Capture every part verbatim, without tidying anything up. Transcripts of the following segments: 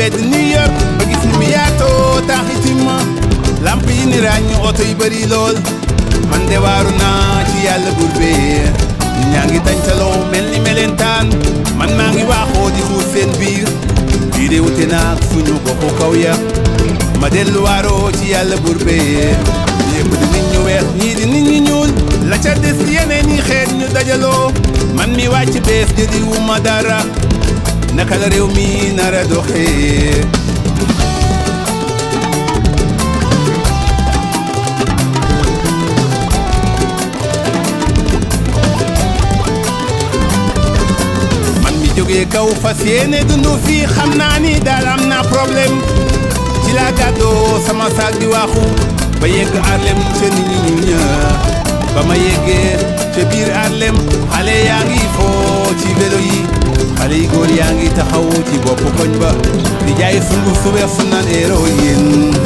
mbedd New York ba gis ni mi yaatoo tax itim ma lamp yi ni ràññ oto yi bëri lool man de waaru naa ci yàlla buur bee nit ñaa ngi tañtaloo mel ni melentaan man maa ngi waaxoo di xuus seen biir bii de wute naag suñu goxu kaw ya ma dellu waaroo ci yàlla buur bee yépp di nit ñu weex ñii di nit ñu ñuul la ca des yeneen yi xeet ñu dajaloo man mi wàcc bees jëdi wu ma dara naka la réew mi nara doxee man mi jógee kaw fas yéene dundu fii xam naa ni daal am naa problème ci laa gàddoo sama saak di waaxu ba yegg Harlem ca nit ñi ñu ñë ba ma yeggee ca biir Harlem xale yaa ngi foo ci vélo yi xale yi góor yaa ngi taxaw ci bopp koñ ba di jaay sunguf su weex su naan héroïne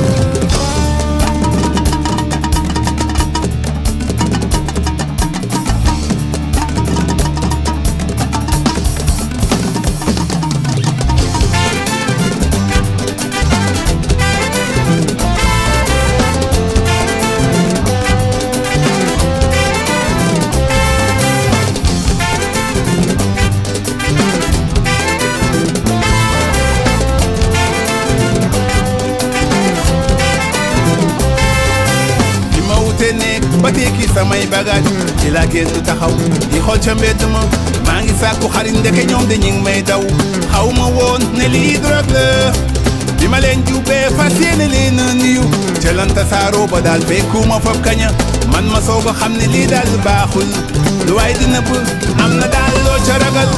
ba tekki samay bagage ci laa génn taxaw di xool ca mbedd ma maa ngi sàkku xarit ndeke ñoom de ñi ngi may daw xaw ma woon ne lii drogue la bi ma leen jubee fas yéene leen a nuyu ca lan tasaaroo ba daal fekkuma fab kaña man ma soog a xam ne lii daal baaxul lu waay di nëbb am na daal loo ca ragal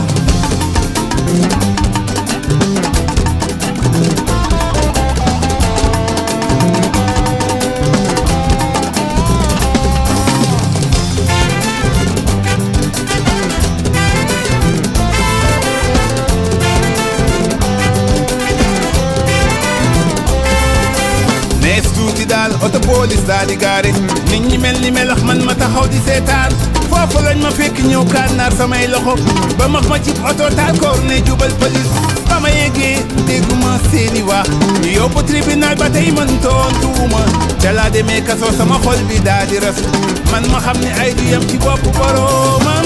daal auto police daal di gaare nit ñi mel ni melax man ma taxaw di seetaan foofu lañ ma fekk ñëw kànnaar samay loxo ba max ma cib auto taal koor ne jubal police ba ma yeggee dégguma seeni wax ñu yóbbu tribunal ba tey man tontuuma ca laa demee kaso sama xol bi daal di ras man ma xam ne ay du yem ci bopp boroomam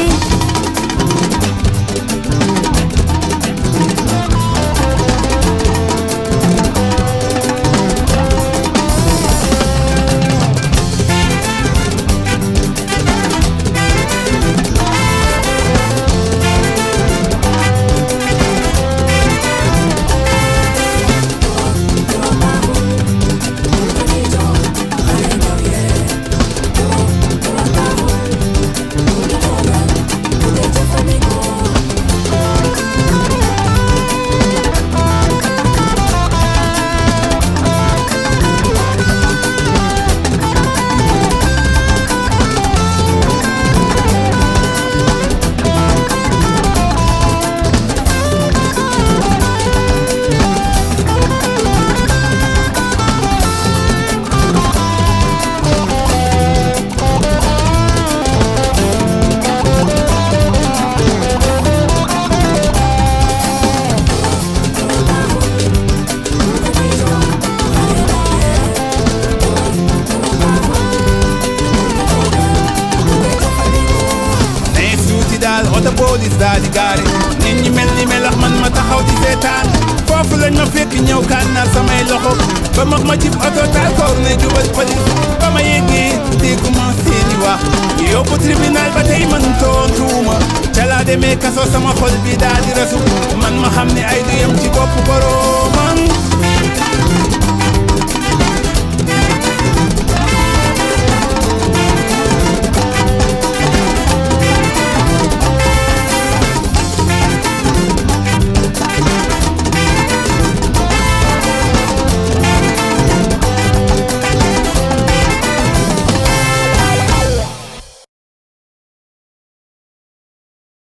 auto police daal di gaare nit ñi mel ni melax man ma taxaw di seetaan foofu lañ ma fekk ñëw kànnaar samay loxo ba max ma cib auto taal koor ne jubal police ba ma yeggee dégguma seeni wax ñu yóbbu tribunal ba tey man tontuuma ca laa demee kaso sama xol bi daal di rasu man ma xam ne ay du yem ci bopp boroomam